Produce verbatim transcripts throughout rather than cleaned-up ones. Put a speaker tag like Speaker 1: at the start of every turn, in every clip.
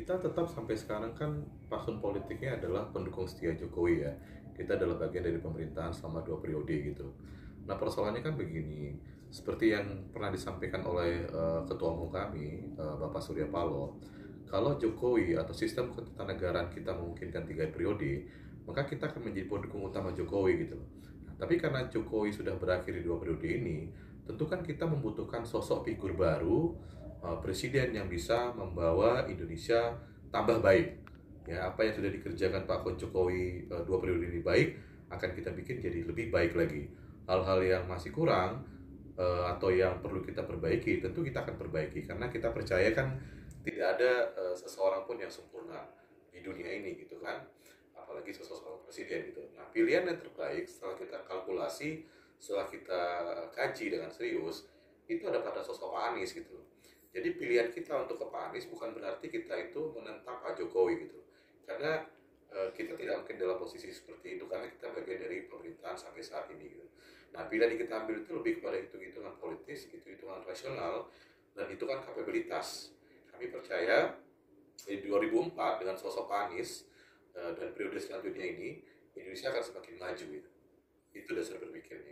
Speaker 1: kita tetap sampai sekarang kan faksun politiknya adalah pendukung setia Jokowi ya. Kita adalah bagian dari pemerintahan selama dua periode gitu. Nah persoalannya kan begini, seperti yang pernah disampaikan oleh uh, Ketua Umum kami, uh, Bapak Surya Paloh, kalau Jokowi atau sistem ketatanegaraan kita memungkinkan tiga periode, maka kita akan menjadi pendukung utama Jokowi gitu loh. Nah, tapi karena Jokowi sudah berakhir di dua periode ini, tentu kan kita membutuhkan sosok figur baru, uh, presiden yang bisa membawa Indonesia tambah baik. Ya, apa yang sudah dikerjakan Pak Jokowi uh, dua periode ini baik, akan kita bikin jadi lebih baik lagi. Hal-hal yang masih kurang uh, atau yang perlu kita perbaiki, tentu kita akan perbaiki karena kita percaya kan tidak ada uh, seseorang pun yang sempurna di dunia ini gitu kan, apalagi seseorang presiden gitu. Nah, pilihan yang terbaik setelah kita kalkulasi, setelah kita kaji dengan serius, itu ada pada sosok Pak Anies gitu. Jadi pilihan kita untuk ke Pak Anies bukan berarti kita itu menentang Pak Jokowi gitu, karena e, kita tidak mungkin dalam posisi seperti itu karena kita bagian dari pemerintahan sampai saat ini gitu. Nah, pilihan yang kita ambil itu lebih kepada hitung-hitungan politis, hitung-hitungan rasional, dan hitungan kapabilitas. Kami percaya di dua ribu empat dengan sosok Pak Anies e, dan periode selanjutnya ini, Indonesia akan semakin maju gitu. Itu dasar berpikirnya.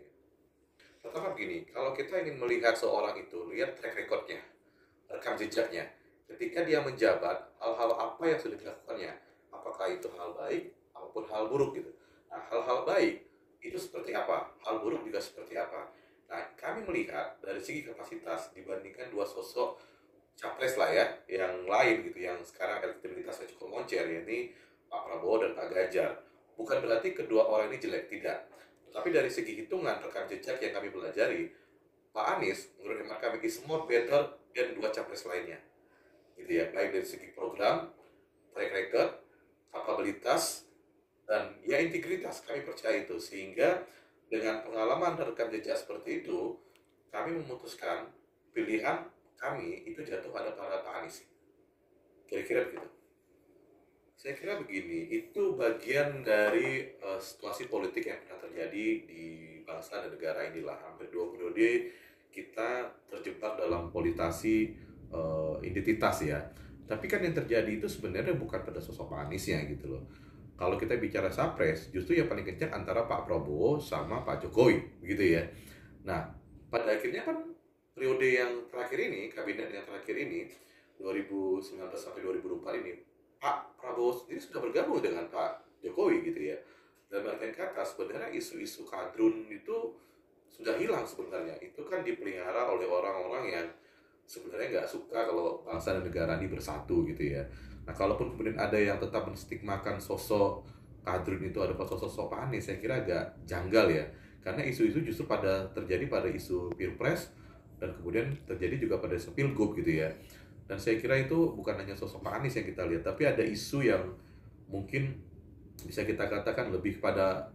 Speaker 1: Pertama begini, kalau kita ingin melihat seorang itu, lihat track recordnya, rekam jejaknya. Ketika dia menjabat, hal-hal apa yang sudah dilakukannya, apakah itu hal baik maupun hal buruk gitu. Nah, hal-hal baik itu seperti apa, hal buruk juga seperti apa. Nah, kami melihat dari segi kapasitas dibandingkan dua sosok capres lah ya, yang lain gitu, yang sekarang elektabilitasnya cukup moncer, yakni Pak Prabowo dan Pak Ganjar. Bukan berarti kedua orang ini jelek, tidak. Tapi dari segi hitungan rekam jejak yang kami pelajari, Pak Anies menurut hemat kami is more better dan dua capres lainnya, gitu ya, baik dari segi program, track record, kapabilitas, dan ya integritas. Kami percaya itu, sehingga dengan pengalaman dan rekam jejak seperti itu, kami memutuskan pilihan kami itu jatuh pada para Pak Anies. Kira-kira begitu. Saya kira begini, itu bagian dari uh, situasi politik yang pernah terjadi di bangsa dan negara inilah. Hampir dua periode kita terjebak dalam politisasi uh, identitas ya. Tapi kan yang terjadi itu sebenarnya bukan pada sosok Pak Aniesnya gitu loh. Kalau kita bicara Sapres, justru yang paling kencang antara Pak Prabowo sama Pak Jokowi, begitu ya. Nah, pada akhirnya kan periode yang terakhir ini, kabinet yang terakhir ini, dua ribu sembilan belas sampai dua ribu dua puluh empat ini, Pak Prabowo sendiri sudah bergabung dengan Pak Jokowi gitu ya. Dan artian kata sebenarnya isu-isu kadrun itu sudah hilang sebenarnya. Itu kan dipelihara oleh orang-orang yang sebenarnya nggak suka kalau bangsa dan negara ini bersatu gitu ya. Nah, kalaupun kemudian ada yang tetap menstigmakan sosok kadrun itu ada sosok Pak Anies, saya kira agak janggal ya. Karena isu-isu justru pada terjadi pada isu Pilpres dan kemudian terjadi juga pada isu Pilgub gitu ya. Dan saya kira itu bukan hanya sosok Pak Anies yang kita lihat, tapi ada isu yang mungkin bisa kita katakan lebih pada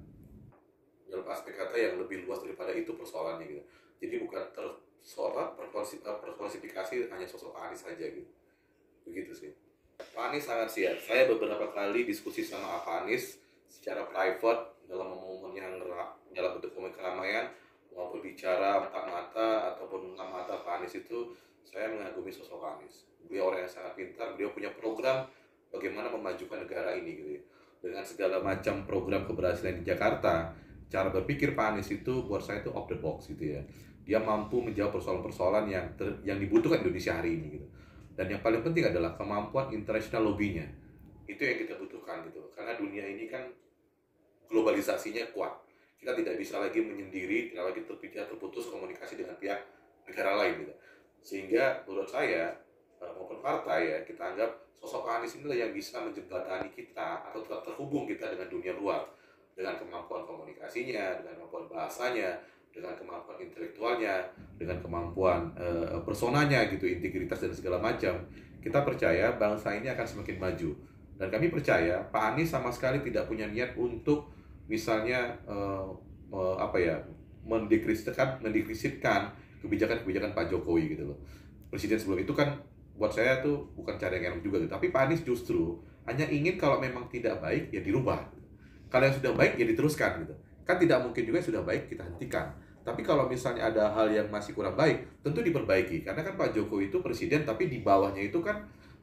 Speaker 1: dalam aspek kata yang lebih luas daripada itu persoalannya gitu. Jadi bukan tersoal personifikasi hanya sosok Pak Anies saja gitu. Begitu sih. Pak Anies sangat siap. Saya beberapa kali diskusi sama Pak Anies secara private dalam momen yang dalam bentuk keramaian maupun bicara mata-mata ataupun mata Pak Anies itu. Saya mengagumi sosok Pak Anies. Beliau orang yang sangat pintar, beliau punya program bagaimana memajukan negara ini gitu ya. Dengan segala macam program keberhasilan di Jakarta, cara berpikir Pak Anies itu buat saya itu off the box gitu ya. Dia mampu menjawab persoalan-persoalan yang ter, yang dibutuhkan Indonesia hari ini gitu. Dan yang paling penting adalah kemampuan international lobby-nya. Itu yang kita butuhkan gitu. Karena dunia ini kan globalisasinya kuat. Kita tidak bisa lagi menyendiri, tidak lagi terpisah terputus komunikasi dengan pihak negara lain gitu. Sehingga menurut saya maupun partai ya, kita anggap sosok Anies inilah yang bisa menjembatani kita atau tetap terhubung kita dengan dunia luar, dengan kemampuan komunikasinya, dengan kemampuan bahasanya, dengan kemampuan intelektualnya, dengan kemampuan uh, personanya gitu, integritas dan segala macam. Kita percaya bangsa ini akan semakin maju. Dan kami percaya Pak Anies sama sekali tidak punya niat untuk misalnya uh, uh, apa ya, mendekrisitkan mendekrisitkan kebijakan-kebijakan Pak Jokowi gitu loh. Presiden sebelum itu kan buat saya tuh bukan cara yang enak juga gitu. Tapi Pak Anies justru hanya ingin kalau memang tidak baik ya dirubah. Kalau yang sudah baik ya diteruskan gitu. Kan tidak mungkin juga yang sudah baik kita hentikan. Tapi kalau misalnya ada hal yang masih kurang baik, tentu diperbaiki. Karena kan Pak Jokowi itu presiden tapi di bawahnya itu kan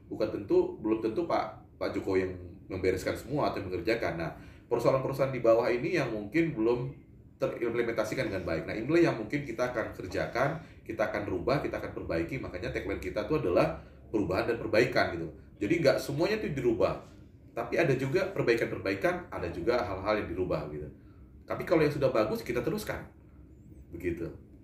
Speaker 1: bukan tentu belum tentu Pak Pak Jokowi yang membereskan semua atau mengerjakan. Nah, persoalan-persoalan di bawah ini yang mungkin belum terimplementasikan dengan baik. Nah, inilah yang mungkin kita akan kerjakan, kita akan rubah, kita akan perbaiki. Makanya tagline kita itu adalah perubahan dan perbaikan gitu. Jadi nggak semuanya itu dirubah, tapi ada juga perbaikan-perbaikan, ada juga hal-hal yang dirubah gitu. Tapi kalau yang sudah bagus kita teruskan, begitu.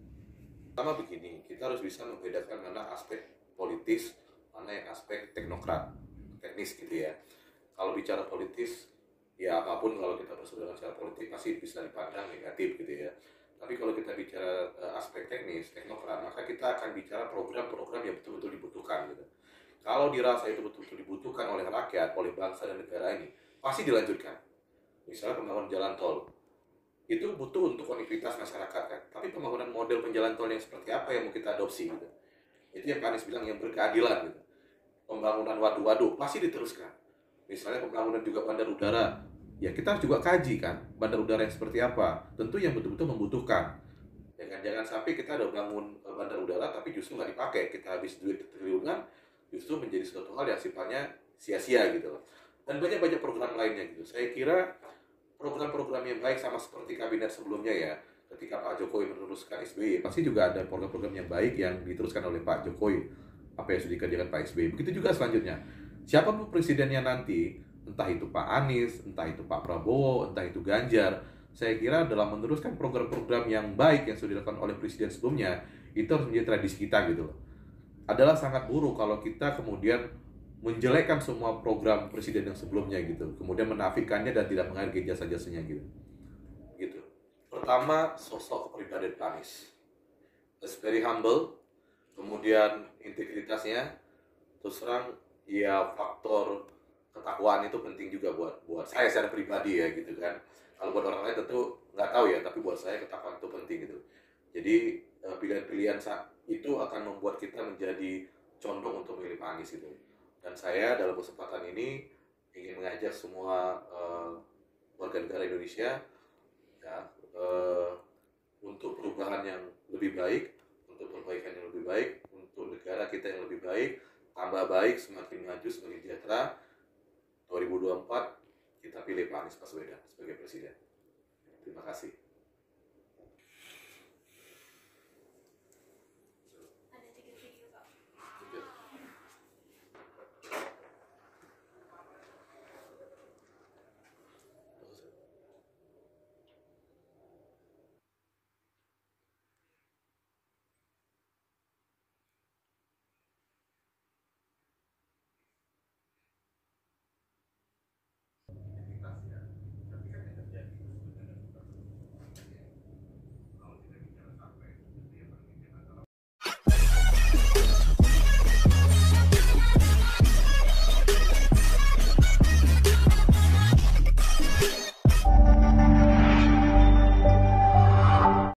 Speaker 1: Pertama begini, kita harus bisa membedakan mana aspek politis, mana yang aspek teknokrat, teknis gitu ya. Kalau bicara politis, ya apapun kalau kita berseberangan secara politik pasti bisa dipandang negatif gitu ya. Tapi kalau kita bicara uh, aspek teknis, teknokrat, maka kita akan bicara program-program yang betul-betul dibutuhkan gitu. Kalau dirasa itu betul-betul dibutuhkan oleh rakyat, oleh bangsa dan negara ini, pasti dilanjutkan. Misalnya pembangunan jalan tol, itu butuh untuk konektivitas masyarakat kan. Tapi pembangunan model penjalan tol yang seperti apa yang mau kita adopsi gitu. Itu yang Pak Anies bilang yang berkeadilan gitu. Pembangunan waduk-waduk pasti diteruskan. Misalnya pembangunan juga bandar udara, ya kita juga kaji kan bandar udara yang seperti apa. Tentu yang betul-betul membutuhkan. Ya kan, jangan sampai kita ada bangun bandar udara tapi justru nggak dipakai, kita habis duit triliunan, justru menjadi suatu hal yang sifatnya sia-sia gitu loh. Dan banyak-banyak program lainnya gitu. Saya kira program-program yang baik sama seperti kabinet sebelumnya ya. Ketika Pak Jokowi meneruskan S B Y, pasti juga ada program-program yang baik yang diteruskan oleh Pak Jokowi. Apa yang sudah dikerjakan Pak S B Y. Begitu juga selanjutnya. Siapapun presidennya nanti, entah itu Pak Anies, entah itu Pak Prabowo, entah itu Ganjar, saya kira dalam meneruskan program-program yang baik yang sudah dilakukan oleh presiden sebelumnya, itu harus menjadi tradisi kita gitu loh. Adalah sangat buruk kalau kita kemudian menjelekkan semua program presiden yang sebelumnya gitu, kemudian menafikannya dan tidak menghargai jasa-jasanya gitu. Gitu. Pertama, sosok kepribadian Pak Anies. It's very humble, kemudian integritasnya, terus terang ya faktor ketakwaan itu penting juga buat buat saya secara pribadi ya gitu kan. Kalau buat orang lain tentu nggak tahu ya, tapi buat saya ketakwaan itu penting gitu. Jadi pilihan-pilihan itu akan membuat kita menjadi condong untuk memilih Pak Anies gitu. Dan saya dalam kesempatan ini ingin mengajak semua uh, warga negara Indonesia ya, uh, untuk perubahan yang lebih baik, untuk perbaikan yang lebih baik, untuk negara kita yang lebih baik, tambah baik, semakin maju, semakin sejahtera. dua ribu dua puluh empat kita pilih Pak Anies Baswedan sebagai presiden. Terima kasih.